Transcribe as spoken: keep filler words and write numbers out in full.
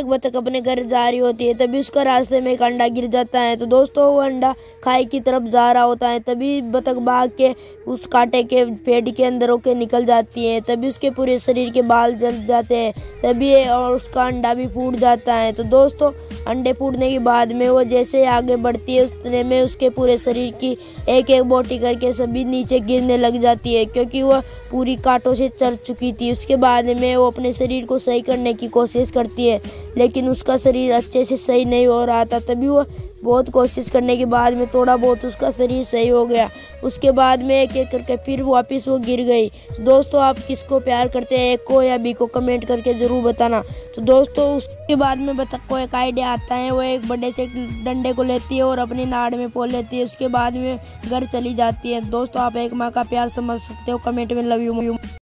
एक बतख अपने घर जा रही होती है, तभी उसका रास्ते में एक अंडा गिर जाता है। तो दोस्तों वो अंडा खाई की तरफ जा रहा होता है, तभी बतख भाग के उस कांटे के पेड़ के अंदर होके निकल जाती है। तभी उसके पूरे शरीर के बाल जल जाते हैं, तभी और उसका अंडा भी फूट जाता है। तो दोस्तों अंडे फूटने के बाद में वो जैसे आगे बढ़ती है उतने में उसके पूरे शरीर की एक एक बोटी करके सभी नीचे गिरने लग जाती है, क्योंकि वह पूरी कांटों से चढ़ चुकी थी। उसके बाद में वो अपने शरीर को सही करने की कोशिश करती है, लेकिन उसका शरीर अच्छे से सही नहीं हो रहा था। तभी वो बहुत कोशिश करने के बाद में थोड़ा बहुत उसका शरीर सही हो गया। उसके बाद में एक एक करके फिर वापस वो गिर गई। तो दोस्तों आप किसको प्यार करते हैं, ए को या बी को, कमेंट करके ज़रूर बताना। तो दोस्तों उसके बाद में बतख को एक आइडिया आता है, वो एक बड़े से डंडे को लेती है और अपनी नाड़ में पोल लेती है। उसके बाद में घर चली जाती है। दोस्तों आप एक माँ का प्यार समझ सकते हो, कमेंट में लव यू।